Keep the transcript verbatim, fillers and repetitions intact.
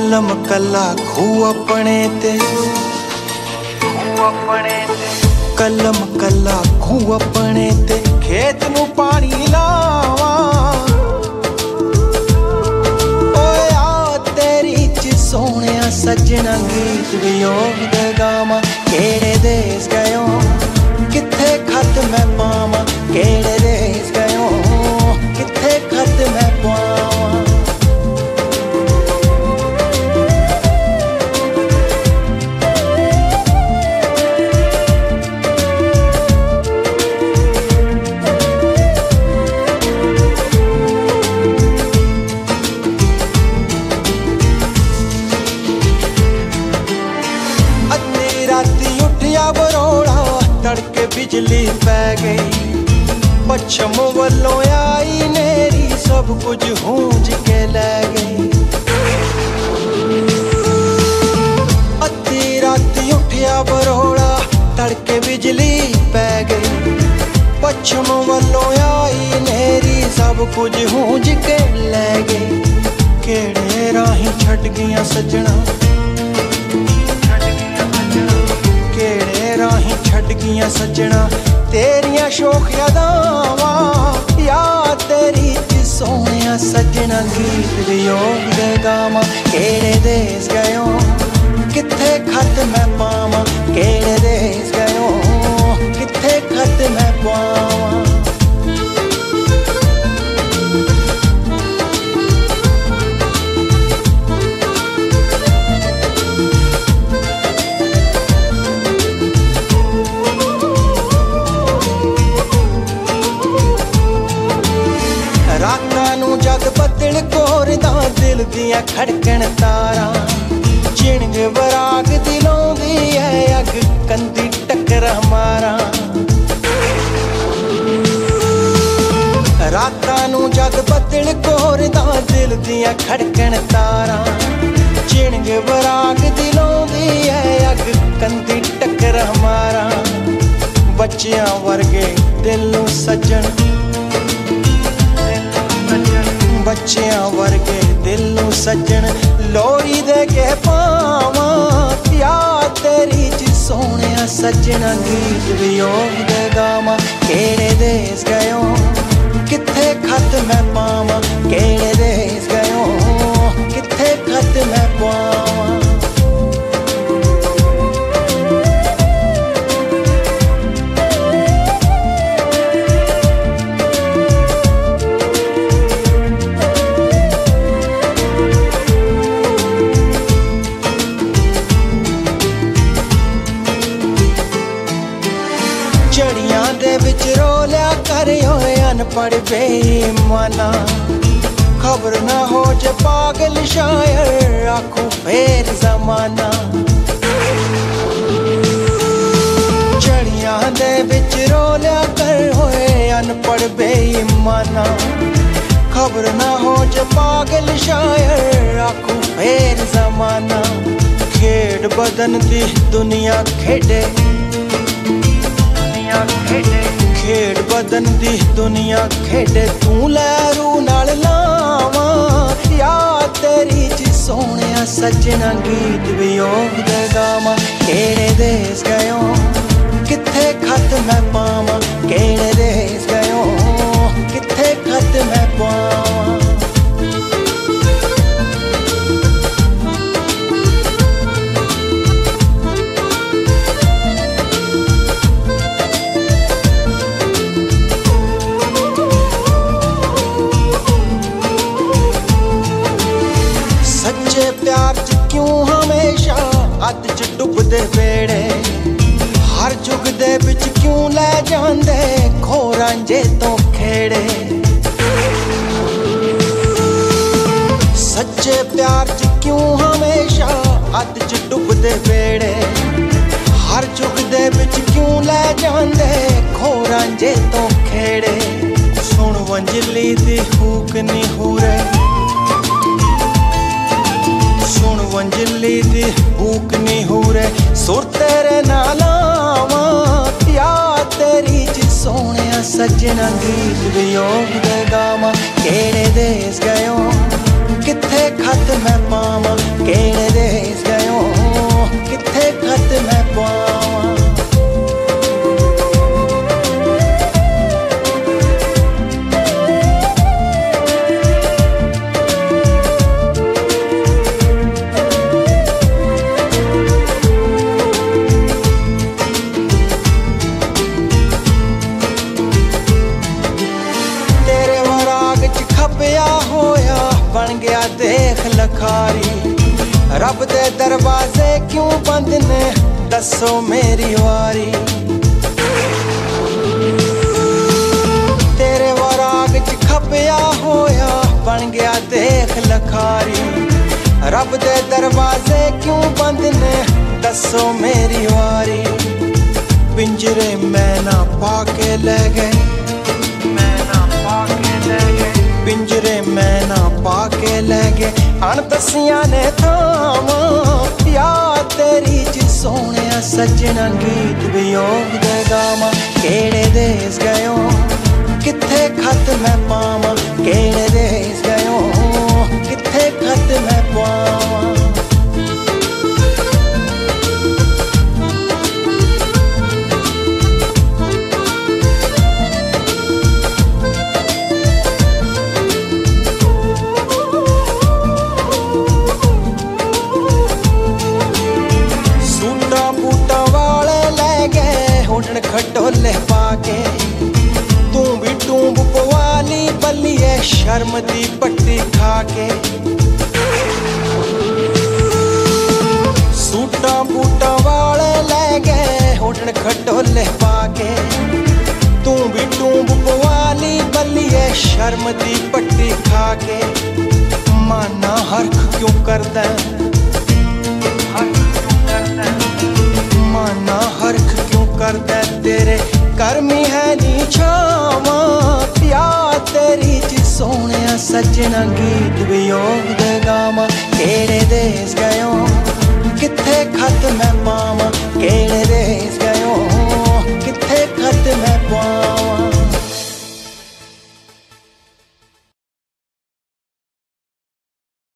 कलम कला खू अपने ते, खू अपने ते, कलम कला खू अपने ते, खेत नू पानी लावा। ओए आ तेरी च सोहणिया सजना गीत वियोग दे गावा। केड़े देश गयो किथे खत मैं पावा, केड़े देश गयो किथे खत मैं पावा। बरोड़ा तड़के बिजली पै गई, पश्चिम वलों आई नेरी सब कुछ हूंज के लै गई। अद्धी राती उठिया बरोड़ा तड़के बिजली पै गई, पश्चिम वलों आई नेरी सब कुछ हूंज के लै गई। केड़े राही छट गईयां सजना, केड़े राही छट गईयां सजना तेरियां शोख यादावां। याद तेरी च सोहणिया सजना गीत वियोग दे गावां। केड़े देश गयो किथे खत मैं पावां, केड़े देश गयो किथे खत मैं पावां। रातां नू जद बदल कोरदा दिल दियां खड़कन तारा, चिणग बराग दिलों दी है अग कंदी टकरा मारा। रातां नू जद बदल कोरदा दिल दियां खड़कन तारा, चिणग बराग दिलों दी है अग कंदी टकरा मारा। बच्चियां वर्गे दिल नू सज्जन, बच्चियां वर्गे दिल नू सज्जन लोरी दे के पावां। याद तेरी च सोहणिया सजना गीत वियोग दे गावां। केड़े देश गयो किथे खत मैं पावां, केड़े देश गयो किथे खत मैं पावां। झड़ियां दे विच रोलिया कर होए अनपढ़ बेईमाना, खबर ना हो जे पागल शायर आखू फेर जमाना। झड़ियां दे विच रोलिया कर होए अनपढ़ बेईमाना, खबर ना हो जे पागल शायर आखू फेर जमाना। खेड बदन दी दुनिया खेडे, खेड बदन दी दुनिया खेडे तू लहरू नाल लावां। याद तेरी च सोहणिया सजना गीत वियोग दे गावां। केड़े देश गयो किथे खत मैं पावां, केड़े देश गयो किथे खत मैं पावां। सच्चे प्यार च क्यों हमेशा अध च डुबदे बेड़े, हर जुग दे विच क्यों लै जांदे खो रांझे तो खेड़े। सच्चे प्यार च क्यों हमेशा अध च डुबदे बेड़े, हर जुग दे विच क्यों लै जांदे खो रांझे तो खेड़े। सुन वंजली दी हूक नी हूरे, सुन वंजली दी हूक नी हूरे सुर तेरे नाल आवां। याद तेरी च सोहणिया सजना गीत वियोग दे गावां। केड़े देश गयो किथे खत मैं पावां। रब दे दरवाजे क्यों बंद ने दसो मेरी वारी तेरे वराग च खपया होया बन गया देख लखारी रब दे दरवाजे क्यों बंद ने दसो मेरी वारी पिंजरे मैं ना पाके ले गए मैं ना पाके ले गए पिंजरे मैं ना पाके ले गए अणदसियां ने थावां याद तेरी च सोने सजना गीत वियोग दे गावां केड़े देस गयो किथे खत मैं पावां केड़े देस गयो किथे खत मैं पावां खटोले पाके तू भी टूंब पवाली बल्लिए शर्म दी पट्टी खाके सूटा बूटा वाले ले गए हुडन खटोले पाके तू भी टूंब पवाली बल्लिए शर्म दी पट्टी खाके माना हरख क्यों करदा माना हरख क्यों करदा तेरे कर्मी है नी छावा याद तेरी च सोने सजना गीत वियोग दे गावां केड़े देस गयो किथे खत मैं